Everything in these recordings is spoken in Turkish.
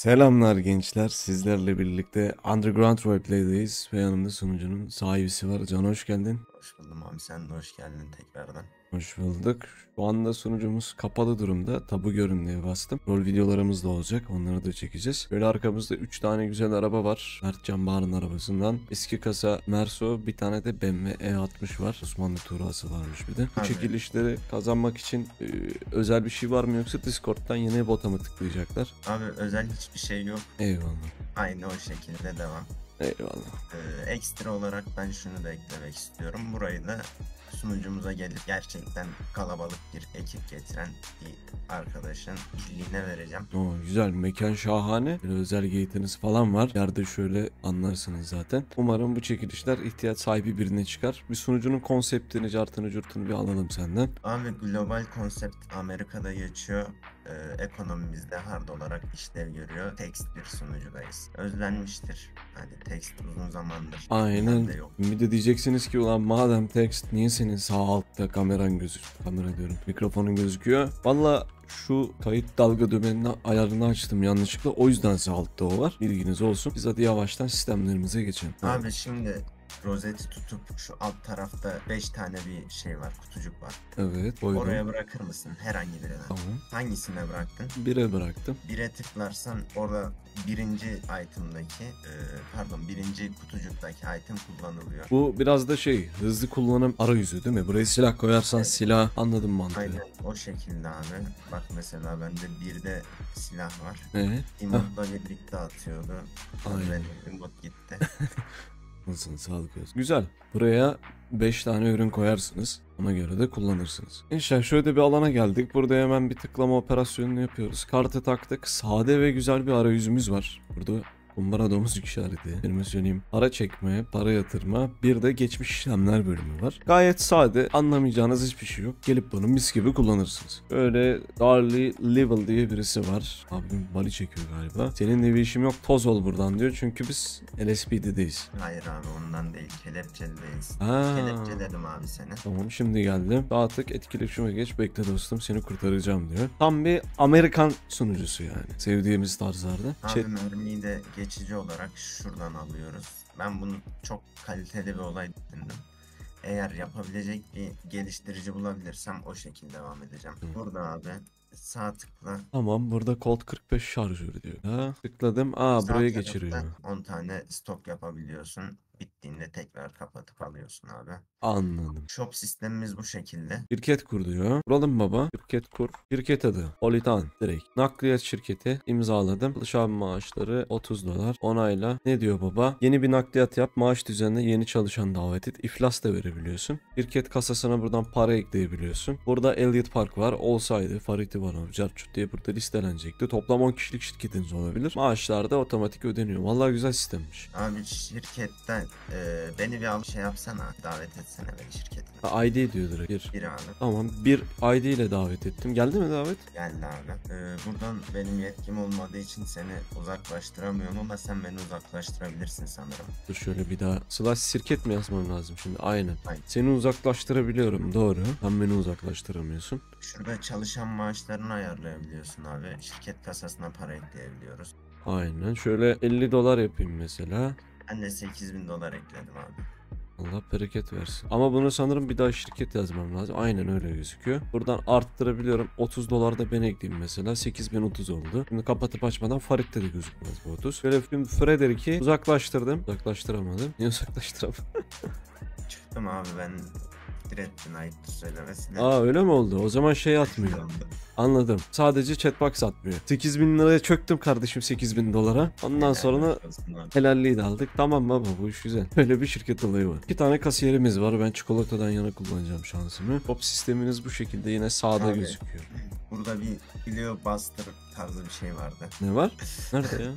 Selamlar gençler. Sizlerle birlikte Underground Roleplay'deyiz ve yanımda sunucunun sahibisi var. Can, hoş geldin. Hoş buldum abi, sen de hoş geldin tekrardan. Hoş bulduk. Şu anda sunucumuz kapalı durumda. Tabu görün diye bastım. Rol videolarımız da olacak. Onları da çekeceğiz. Böyle arkamızda 3 tane güzel araba var. Mertcan Bağır'ın arabasından. Eski kasa Merso, bir tane de BMW E60 var. Osmanlı Tuğrası varmış bir de. Bu Abi. çekilişleri kazanmak için özel bir şey var mı, yoksa Discord'dan yeni bota mı tıklayacaklar? Abi özel hiçbir şey yok. Eyvallah. Aynı o şekilde devam. Eyvallah. Ekstra olarak ben şunu da eklemek istiyorum. Burayı da sunucumuza gelip gerçekten kalabalık bir ekip getiren bir arkadaşın birliğine vereceğim. Oo, güzel, mekan şahane. Böyle özel geyitiniz falan var. Yerde şöyle anlarsınız zaten. Umarım bu çekilişler ihtiyaç sahibi birine çıkar. Bir sunucunun konseptini, cartını, curtunu bir alalım senden. Abi global konsept Amerika'da geçiyor. Ekonomimizde hard olarak işlev görüyor. Text bir sunucudayız. Özlenmiştir. Hani text uzun zamandır. Aynen. De yok. Bir de diyeceksiniz ki ulan madem text, niye senin sağ altta kameran kamera diyorum, mikrofonun gözüküyor. Valla şu kayıt dalga dümenini ayarını açtım yanlışlıkla, o yüzden sağ altta o var. Bilginiz olsun. Biz hadi yavaştan sistemlerimize geçelim. Abi şimdi rozeti tutup şu alt tarafta 5 tane bir şey var, kutucuk var. Evet, buyurun. Oraya bırakır mısın herhangi birine? Tamam. Hangisine bıraktın? 1'e bıraktım. 1'e tıklarsan orada birinci item'daki birinci kutucuktaki item kullanılıyor. Bu biraz da hızlı kullanım arayüzü değil mi? Buraya silah koyarsan Evet. silah, anladım mantığı. Aynen o şekilde abi. Bak mesela bende bir de silah var. Evet. Emotla birlikte atıyordu. Aynen. Benim emot gitti. Nasılsın, sağlık olsun. Güzel. Buraya 5 tane ürün koyarsınız. Ona göre de kullanırsınız. Gençler, şöyle bir alana geldik. Burada hemen bir tıklama operasyonunu yapıyoruz. Kartı taktık. Sade ve güzel bir arayüzümüz var. Burada kumbara domuz işareti. Benim söyleyeyim. Para çekme, para yatırma. Bir de geçmiş işlemler bölümü var. Gayet sade. Anlamayacağınız hiçbir şey yok. Gelip bunu mis gibi kullanırsınız. Böyle Darly Level diye birisi var. Abim bali çekiyor galiba. Seninle bir işim yok, toz ol buradan diyor. Çünkü biz LSPD'deyiz. Hayır abi, ondan değil, kelepçelideyiz. Ha. Kelepçeledim abi seni. Tamam, şimdi geldim. Dağ tık etkileşime geç, bekle dostum, seni kurtaracağım diyor. Tam bir Amerikan sunucusu yani. Sevdiğimiz tarzlarda. Abi mermiyi de geçici olarak şuradan alıyoruz. Ben bunu çok kaliteli bir olay düşündüm. Eğer yapabilecek bir geliştirici bulabilirsem o şekilde devam edeceğim. Burada abi sağ tıkla. Tamam, burada Colt 45 şarjörü diyor. Ha, tıkladım. Aa, Sağ buraya tarafta geçiriyor. 10 tane stok yapabiliyorsun. Bittiğinde tekrar kapatıp alıyorsun abi. Anladım. Shop sistemimiz bu şekilde. Şirket kur diyor. Kuralım baba. Şirket kur. Şirket adı Politan direkt. Nakliyat şirketi, imzaladım. Çalışan maaşları $30. Onayla. Ne diyor baba? Yeni bir nakliyat yap. Maaş düzenle, yeni çalışan davet et. İflas da verebiliyorsun. Şirket kasasına buradan para ekleyebiliyorsun. Burada Elliot Park var. Olsaydı Farid Ivanov, Carçut diye burada listelenecekti. Toplam 10 kişilik şirketiniz olabilir. Maaşlar da otomatik ödeniyor. Vallahi güzel sistemmiş. Abi şirketten beni bir şey yapsana. Davet etsene beni şirketine. ID diyor direkt. Bir abi. Tamam, bir ID ile davet ettim. Geldi mi davet? Geldi abi. Buradan benim yetkim olmadığı için seni uzaklaştıramıyorum ama sen beni uzaklaştırabilirsin sanırım. Dur şöyle bir daha. Slash şirket mi yazmam lazım şimdi? Aynen. Aynen. Seni uzaklaştırabiliyorum, doğru. Sen beni uzaklaştıramıyorsun. Şurada çalışan maaşlarını ayarlayabiliyorsun abi. Şirket kasasına para ekleyebiliyoruz. Aynen. Şöyle $50 yapayım mesela. Ben de 8.000 dolar ekledim abi. Allah bereket versin. Ama bunu sanırım bir daha şirket yazmam lazım. Aynen öyle gözüküyor. Buradan arttırabiliyorum. $30 da ben ekleyeyim mesela. 8.030 oldu. Şimdi kapatıp açmadan Farid'de de gözükmez bu 30. Şöyle şimdi Frederick'i uzaklaştırdım. Uzaklaştıramadım. Niye uzaklaştıramadım? Çıktım abi ben. Direttin ayıptır söylemesine. Aa, öyle mi oldu? O zaman atmıyor. Anladım. Sadece chatbox atmıyor. 8.000 liraya çöktüm kardeşim, $8.000. Ondan sonra helalliği de aldık. Tamam baba, bu iş güzel. Böyle bir şirket olayı var. 2 tane kasiyerimiz var. Ben çikolatadan yana kullanacağım şansımı. Top sisteminiz bu şekilde, yine sağda Abi, gözüküyor. Burada bir Clio Buster tarzı bir şey vardı. Ne var? Nerede ya?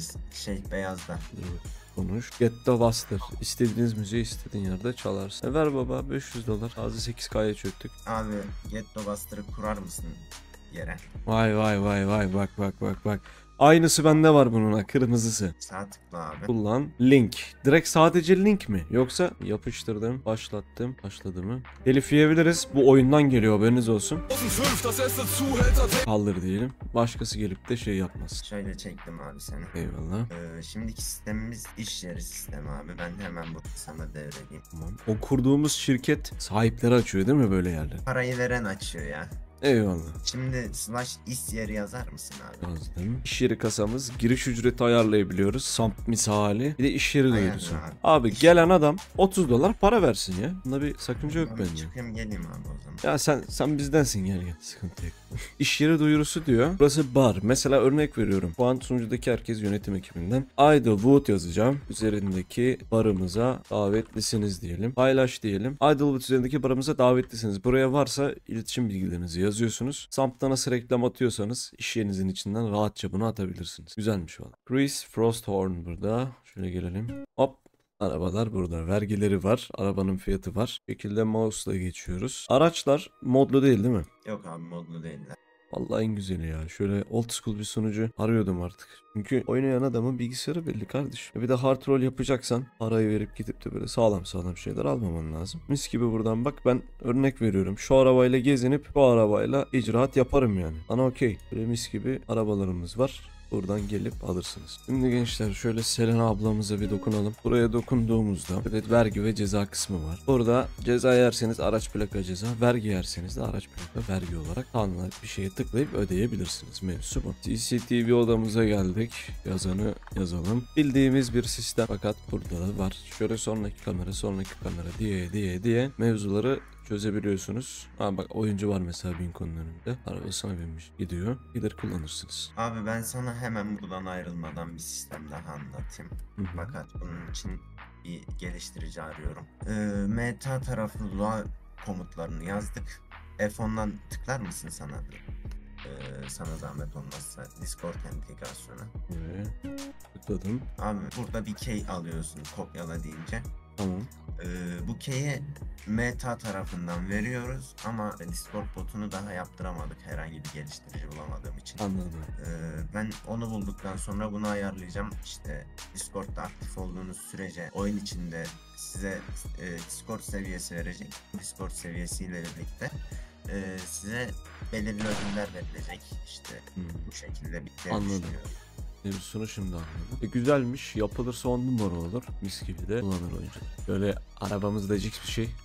Beyazda. Konuş. Getto Buster. İstediğiniz müziği istediğin yerde çalarsın. Ver baba, $500. Ağzı 8K'ya çöktük. Abi Getto Buster'ı kurar mısın yere? Vay vay vay vay, bak bak bak bak. Aynısı bende var bunun ha, kırmızısı. Sağ tıkla abi. Kullan. Link. Direkt sadece link mi? Yoksa yapıştırdım, başlattım, başladı mı? Telif yiyebiliriz. Bu oyundan geliyor, haberiniz olsun. Kaldır diyelim. Başkası gelip de şey yapmaz. Şöyle çektim abi seni. Eyvallah. Şimdiki sistemimiz iş yeri sistemi abi. Ben hemen bunu sana devredeyim. Tamam. O kurduğumuz şirket sahipleri açıyor değil mi böyle yerler? Parayı veren açıyor ya. Eyvallah. Şimdi slash iş yeri yazar mısın abi? Yazdım. İş yeri kasamız. Giriş ücreti ayarlayabiliyoruz. Samp misali. Bir de iş yeri Ayarla duyurusu. abi. Abi İş- gelen adam 30 dolar para versin ya. Bunda bir sakınca yok Ben bence. çıkayım geleyim abi o zaman. Ya sen bizdensin, gel gel. Sıkıntı yok. İş yeri duyurusu diyor. Burası bar. Mesela örnek veriyorum. Bu an sunucudaki herkes yönetim ekibinden. Idlewood yazacağım. Üzerindeki barımıza davetlisiniz diyelim. Paylaş diyelim. Idlewood üzerindeki barımıza davetlisiniz. Buraya varsa iletişim bilgilerinizi yazıyorsunuz. Samp'ta nasıl reklam atıyorsanız iş yerinizin içinden rahatça bunu atabilirsiniz. Güzelmiş valla. Chris Frosthorn burada. Şöyle gelelim. Hop. Arabalar burada. Vergileri var. Arabanın fiyatı var. Bu şekilde mouse'la geçiyoruz. Araçlar modlu değil mi? Yok abi modlu değiller. Vallahi en güzeli ya. Şöyle old school bir sunucu arıyordum artık. Çünkü oynayan adamın bilgisayarı belli kardeşim. Bir de hard rol yapacaksan parayı verip gidip de böyle sağlam sağlam şeyler almaman lazım. Mis gibi buradan bak, ben örnek veriyorum. Şu arabayla gezinip bu arabayla icraat yaparım yani. Bana okey. Böyle mis gibi arabalarımız var. Buradan gelip alırsınız. Şimdi gençler şöyle Selena ablamıza bir dokunalım. Buraya dokunduğumuzda evet vergi ve ceza kısmı var. Burada ceza yerseniz araç plaka ceza, vergi yerseniz de araç plaka vergi olarak tanımlanmış bir şeye tıklayıp ödeyebilirsiniz. Mevzu bu. CCTV odamıza geldik. Yazanı yazalım. Bildiğimiz bir sistem fakat burada da var. Şöyle sonraki kamera diye mevzuları çözebiliyorsunuz. Bak oyuncu var mesela Binko'nun önünde. Arabasına binmiş gidiyor. Gider kullanırsınız. Abi ben sana hemen buradan ayrılmadan bir sistem daha anlatayım. Hı hı. Fakat bunun için bir geliştirici arıyorum. Meta tarafı Lua komutlarını yazdık. F10'dan tıklar mısın sana? Sana zahmet olmazsa Discord entegrasyonu. Evet. Tıkladım. Abi burada bir key alıyorsun kopyala deyince. Tamam. Bu key'i Meta tarafından veriyoruz ama Discord botunu daha yaptıramadık herhangi bir geliştirici bulamadığım için. Anladım. Ben onu bulduktan sonra bunu ayarlayacağım. İşte Discord'da aktif olduğunuz sürece oyun içinde size Discord seviyesi verecek. Discord seviyesiyle birlikte size belirli ödüller verilecek. İşte bu şekilde bir Anladım. düşünüyorum. Mevzusunu şimdi anladım. Güzelmiş. Yapılırsa 10 numara olur. Mis gibi de kullanır oyuncu. Böyle arabamızda cix bir şey.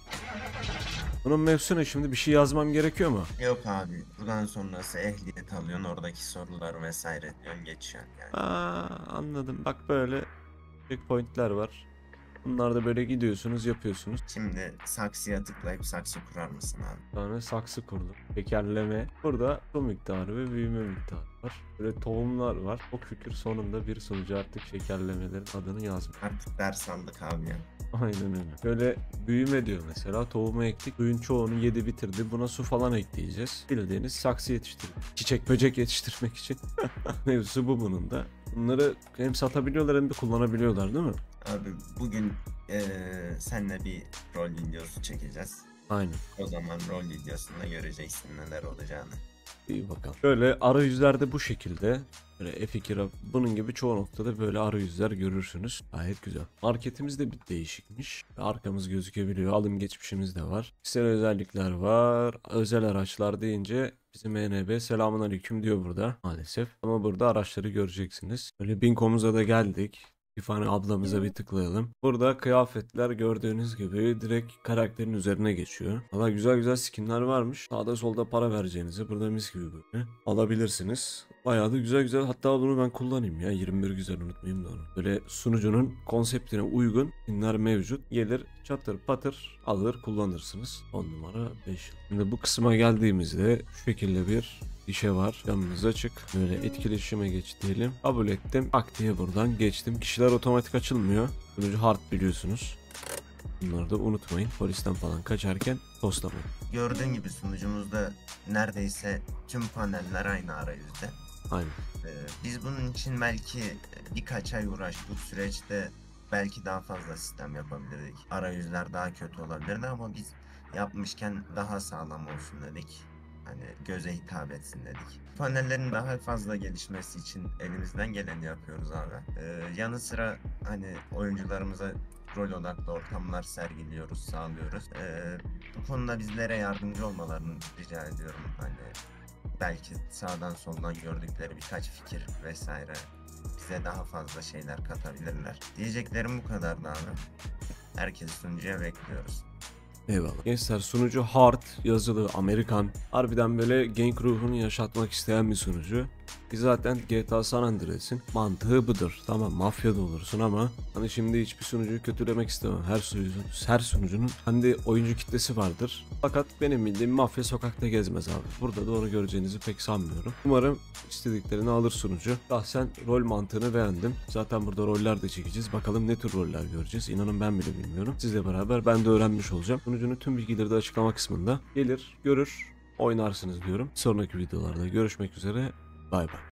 Bunun mevzusuna şimdi bir şey yazmam gerekiyor mu? Yok abi buradan sonrası ehliyet alıyorsun oradaki sorular vesaire diyorsun geçiyorsun yani. Anladım. Bak böyle checkpointler var. Bunlarda böyle gidiyorsunuz, yapıyorsunuz. Şimdi saksıya tıklayıp saksı kurar mısın abi? Bir tane saksı kurdum. Tekerleme. Burada su miktarı ve büyüme miktarı var. Böyle tohumlar var. O fikir sonunda bir sunucu artık şekerlemelerin adını yazmış. Artık ders aldık abi ya. Aynen öyle. Böyle büyüme diyor mesela. Tohumu ektik. Suyun çoğunu yedi bitirdi. Buna su falan ekleyeceğiz. Bildiğiniz saksı yetiştirmek. Çiçek böcek yetiştirmek için. Mevzusu bu bunun da. Bunları hem satabiliyorlar hem de kullanabiliyorlar değil mi? Abi bugün seninle bir rol videosu çekeceğiz. Aynen. O zaman rol videosunda göreceksin neler olacağını. İyi bakalım. Böyle arayüzlerde bu şekilde. Böyle F2 bunun gibi çoğu noktada böyle arayüzler görürsünüz. Gayet güzel. Marketimiz de bir değişikmiş. Arkamız gözükebiliyor. Alım geçmişimiz de var. Kişisel özellikler var. Özel araçlar deyince bizim ENB selamünaleyküm diyor burada maalesef. Ama burada araçları göreceksiniz. Böyle Binko'muza da geldik. Tiffany ablamıza bir tıklayalım. Burada kıyafetler gördüğünüz gibi direkt karakterin üzerine geçiyor. Valla güzel güzel skinler varmış. Sağda solda para vereceğinize burada mis gibi böyle alabilirsiniz. Bayağı da güzel güzel. Hatta bunu ben kullanayım ya. 21 güzel, unutmayayım da onu. Böyle sunucunun konseptine uygun skinler mevcut. Gelir çatır patır alır kullanırsınız. 10 numara 5 yıl. Şimdi bu kısma geldiğimizde şu şekilde bir işe var. Camımız açık. Böyle etkileşime geç diyelim. Kabul ettim. Ak diye buradan geçtim. Kişiler otomatik açılmıyor. Sunucu hard biliyorsunuz. Bunları da unutmayın. Polisten falan kaçarken toslamayın. Gördüğün gibi sunucumuzda neredeyse tüm paneller aynı arayüzde. Aynen. Biz bunun için belki birkaç ay uğraştık. Süreçte belki daha fazla sistem yapabilirdik. Arayüzler daha kötü olabilirdi ama biz yapmışken daha sağlam olsun dedik. Hani göze hitap etsin dedik. Panellerin daha fazla gelişmesi için elimizden geleni yapıyoruz abi. Yanı sıra hani oyuncularımıza rol odaklı ortamlar sergiliyoruz, sağlıyoruz. Bu konuda bizlere yardımcı olmalarını rica ediyorum. Hani belki sağdan soldan gördükleri birkaç fikir vesaire bize daha fazla şeyler katabilirler. Diyeceklerim bu kadardı abi. Herkesi sunucuya bekliyoruz. Eyvallah. Gençler, sunucu hard, yazılı, Amerikan. Harbiden böyle gang ruhunu yaşatmak isteyen bir sunucu. Ki zaten GTA San Andreas'in mantığı budur. Tamam, mafya da olursun ama hani şimdi hiçbir sunucuyu kötülemek istemem. Her sunucunun kendi oyuncu kitlesi vardır. Fakat benim bildiğim mafya sokakta gezmez abi. Burada da onu göreceğinizi pek sanmıyorum. Umarım istediklerini alır sunucu. Şahsen rol mantığını beğendim. Zaten burada roller de çekeceğiz. Bakalım ne tür roller göreceğiz. İnanın ben bile bilmiyorum. Sizle beraber ben de öğrenmiş olacağım. Sunucunun tüm bilgileri de açıklama kısmında. Gelir, görür, oynarsınız diyorum. Sonraki videolarda görüşmek üzere. Bay bay.